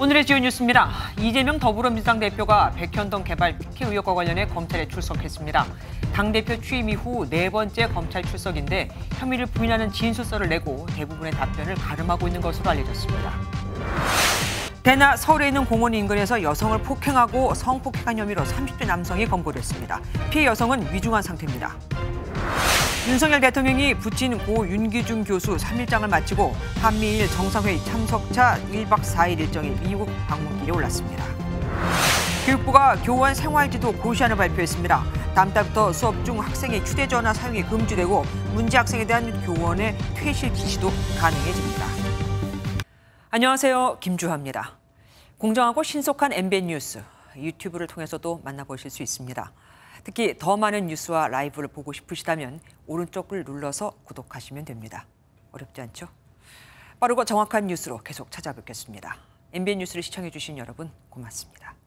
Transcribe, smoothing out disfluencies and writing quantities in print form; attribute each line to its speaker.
Speaker 1: 오늘의 주요 뉴스입니다. 이재명 더불어민주당 대표가 백현동 개발 특혜 의혹과 관련해 검찰에 출석했습니다. 당대표 취임 이후 네 번째 검찰 출석인데 혐의를 부인하는 진술서를 내고 대부분의 답변을 가름하고 있는 것으로 알려졌습니다. 대나 서울에 있는 공원 인근에서 여성을 폭행하고 성폭행한 혐의로 30대 남성이 검거됐습니다. 피해 여성은 위중한 상태입니다. 윤석열 대통령이 부친 고 윤기중 교수 3일장을 마치고 한미일 정상회의 참석차 1박 4일 일정이 미국 방문길에 올랐습니다. 교육부가 교원 생활지도 고시안을 발표했습니다. 다음 달부터 수업 중 학생의 휴대전화 사용이 금지되고 문제 학생에 대한 교원의 퇴실 지시도 가능해집니다. 안녕하세요. 김주하입니다. 공정하고 신속한 MBN 뉴스, 유튜브를 통해서도 만나보실 수 있습니다. 특히 더 많은 뉴스와 라이브를 보고 싶으시다면 오른쪽을 눌러서 구독하시면 됩니다. 어렵지 않죠? 빠르고 정확한 뉴스로 계속 찾아뵙겠습니다. MBN 뉴스를 시청해 주신 여러분 고맙습니다.